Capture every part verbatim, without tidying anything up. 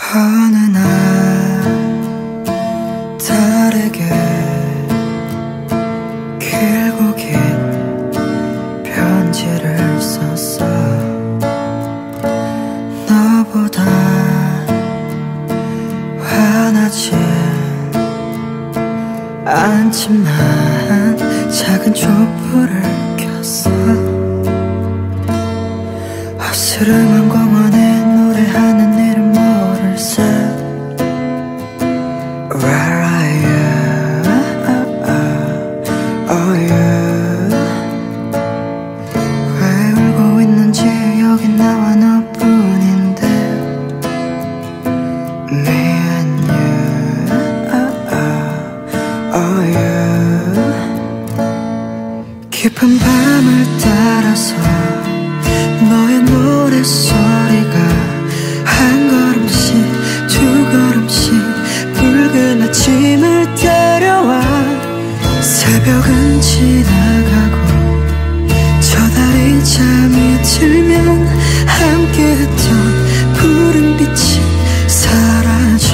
어느 날 다르게 길고 긴 편지를 썼어. 너보다 화나진 않지만 작은 촛불을 켰어. 어스름한 공원에 노래하는 이름 모를 새 Where are you? Oh you 왜 울고 있는지 여기 나와 너뿐인데 Me and you Oh you 깊은 밤을 따라서 너의 노랫소리가 한 걸음씩 두 걸음씩 붉은 아침을 데려와. 새벽은 지나가고 저 달이 잠이 들면 함께했던 푸른 빛이 사라져.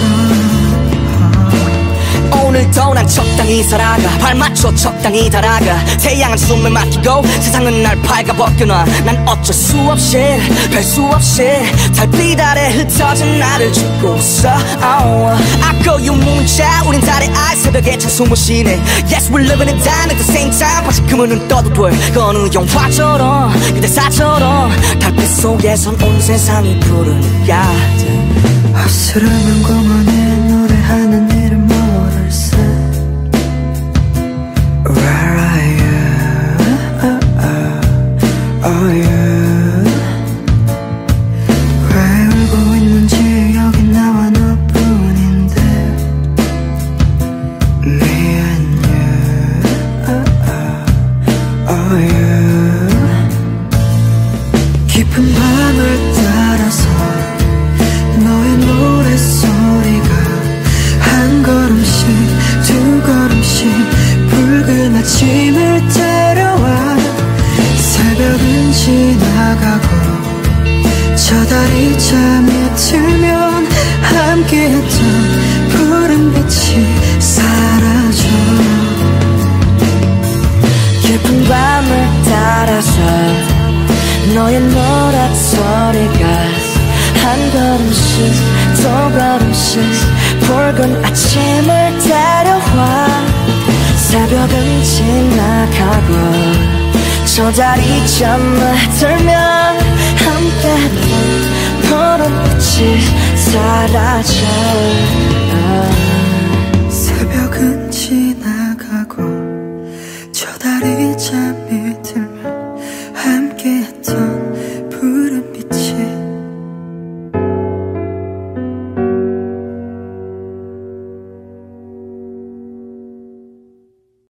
오늘도 난 적당히 살아가 발맞춰 적당히 달아가. 태양은 숨을 막히고 세상은 날 발가벗겨놔. 난 어쩔 수 없이 별 수 없이 달빛 아래 흩어진 나를 죽고 있어. oh. I call you 문자 우린 달의 알 새벽에 찬 숨을 쉬네. Yes we're living and dying at the same time. 다시 그물은 떠도 돼 그 어느 영화처럼 그 대사처럼 달빛 속에선 온 세상이 부르니까. 어스름한 공원에 노래하는 이름 모를 새 Where are you? Oh you 왜 울고 있는지 여기 나와 너뿐인데 Me and you Oh you 깊은 밤을 따라서 너의 노랫소리가 한 걸음씩 두 걸음씩 붉은 아침을 데려와. 새벽은 지나가고 저 달이 잠이 들면 함께했던 푸른 빛이 사라져. 깊은 밤을 따라서 너의 노랫소리가 한 걸음씩 두 걸음씩 붉은 아침을 데려와. 새벽은 지나가고 저 달이 잠을 들면 함께했던 푸른 빛이 사라져.